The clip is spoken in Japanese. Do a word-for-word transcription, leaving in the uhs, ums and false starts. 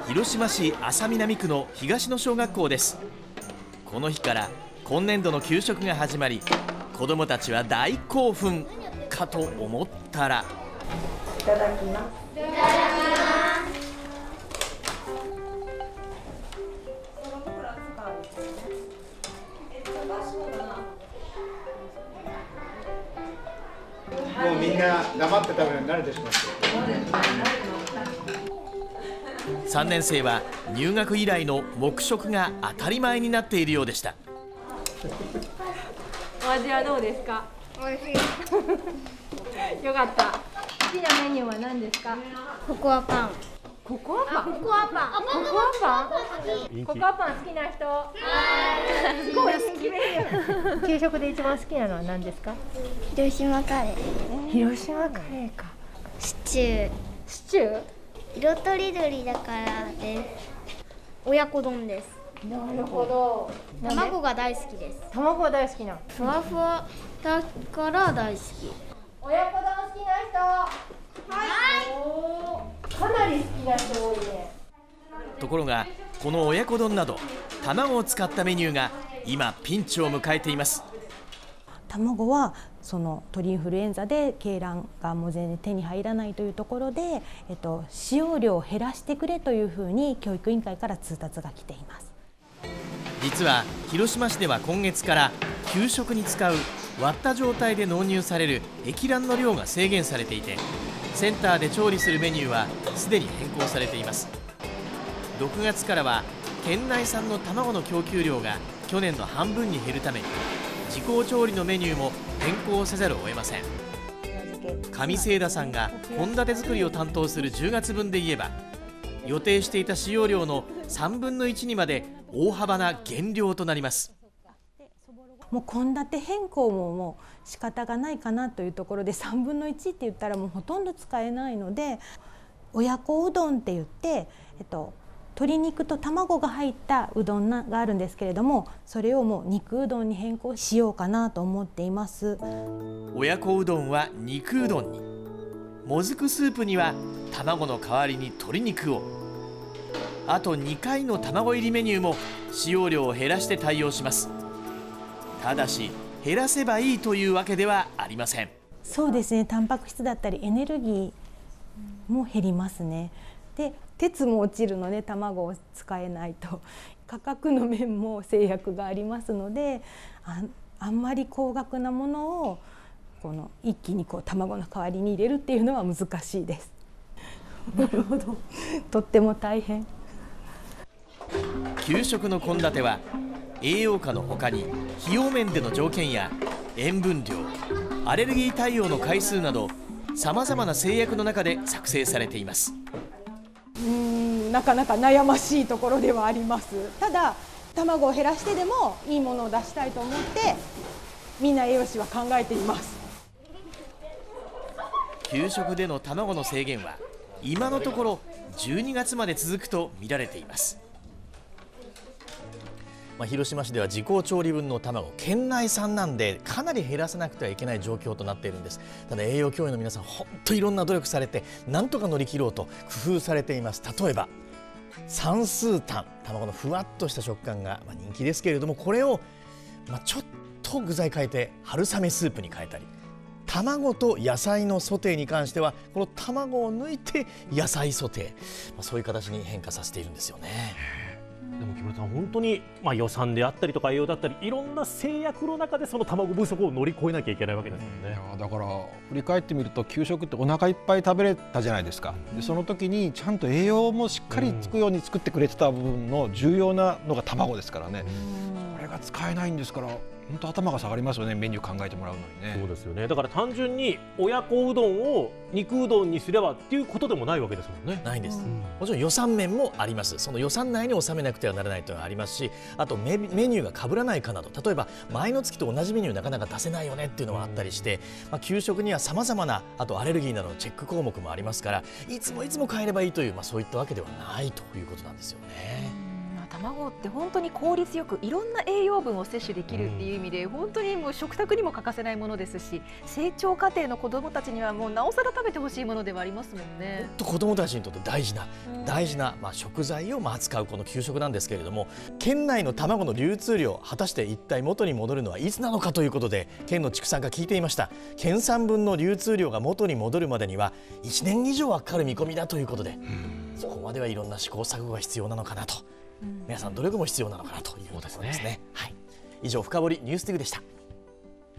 広島市安佐南区の東野小学校です。この日から今年度の給食が始まり、子どもたちは大興奮かと思ったら、 いただきます。いただきます。 もうみんな黙って食べるように慣れてしまって。 さんねん生は入学以来の黙食が当たり前になっているようでした。 お味はどうですか？ 美味しい。 よかった。好きなメニューは何ですか？ ココアパン。 ココアパン。 ココアパン。 ココアパン。ココアパン好きな人。すごい人気メニュー。給食で一番好きなのは何ですか？ 広島カレー。 広島カレーか。 シチュー。 シチュー？ 色とりどりだからです。親子丼です。 なるほど。 卵が大好きです。 卵が大好きな。 ふわふわだから大好き。 親子丼好きな人。はい。かなり好きな人多いね。 ところがこの親子丼など卵を使ったメニューが今ピンチを迎えています。 卵はその鳥インフルエンザで鶏卵がもう全然手に入らないというところで、えっと、使用量を減らしてくれというふうに教育委員会から通達が来ています。 実は広島市では今月から給食に使う割った状態で納入される液卵の量が制限されていて、センターで調理するメニューはすでに変更されています。ろくがつからは県内産の卵の供給量が去年の半分に減るために自校調理のメニューも変更せざるを得ません。上清田さんが献立作りを担当するじゅうがつぶんで言えば、予定していた使用量のさんぶんのいちにまで大幅な減量となります。 もう献立変更ももう仕方がないかなというところで、さんぶんのいちって言ったらもうほとんど使えないので、親子うどんって言って、えっと、鶏肉と卵が入ったうどんがあるんですけれども、それをもう肉うどんに変更しようかなと思っています。 親子うどんは肉うどんに、もずくスープには卵の代わりに鶏肉を、あとにかいの卵入りメニューも使用量を減らして対応します。ただし減らせばいいというわけではありません。 そうですね、タンパク質だったりエネルギーも減りますね。で、鉄も落ちるので卵を使えないと、価格の面も制約がありますので、 あ, あんまり高額なものをこの一気にこう卵の代わりに入れるっていうのは難しいです。なるほど。とっても大変。 給食の献立は栄養価のほかに費用面での条件や塩分量、アレルギー対応の回数などさまざまな制約の中で作成されています。 うーん、なかなか悩ましいところではあります。ただ卵を減らしてでもいいものを出したいと思ってみんな栄養士は考えています。 給食での卵の制限は今のところじゅうにがつまで続くと見られています。まあ、広島市では自校調理分の卵、県内産なんでかなり減らさなくてはいけない状況となっているんです。ただ栄養教員の皆さん本当いろんな努力されてなんとか乗り切ろうと工夫されています。例えば算数タン、卵のふわっとした食感が人気ですけれども、これをまあちょっと具材変えて春雨スープに変えたり、卵と野菜のソテーに関してはこの卵を抜いて野菜ソテー、まあ、そういう形に変化させているんですよね。 でも木村さん、本当に、まあ、予算であったりとか栄養だったりいろんな制約の中でその卵不足を乗り越えなきゃいけないわけですよね。 いやだから振り返ってみると給食ってお腹いっぱい食べれたじゃないですか。でその時にちゃんと栄養もしっかりつくように作ってくれてた部分の重要なのが卵ですからね。これが使えないんですから本当頭が下がりますよね、メニュー考えてもらうのにね。 そうですよね。だから単純に親子うどんを肉うどんにすればっていうことでもないわけですもんね。 ないんです、うん、もちろん予算面もあります。その予算内に収めなくてはならないというのがありますし、あと メ, メニューが被らないかなど、例えば前の月と同じメニューなかなか出せないよねっていうのはあったりして、まあ、給食にはさまざまなあとアレルギーなどのチェック項目もありますから、いつもいつも変えればいいという、まあ、そういったわけではないということなんですよね。 卵って本当に効率よくいろんな栄養分を摂取できるっていう意味で、うん、本当にもう食卓にも欠かせないものですし、成長過程の子どもたちにはもうなおさら食べてほしいものではありますもんね。 本当子どもたちにとって大事な、うん、大事な、まあ、食材をまあ扱うこの給食なんですけれども、県内の卵の流通量果たして一体元に戻るのはいつなのかということで県の畜産課聞いていました。県産分の流通量が元に戻るまでにはいちねん以上はかかる見込みだということで、うん、そこまではいろんな試行錯誤が必要なのかなと、うん、皆さん努力も必要なのかなというところですね。はい、以上深掘りニュースティグでした。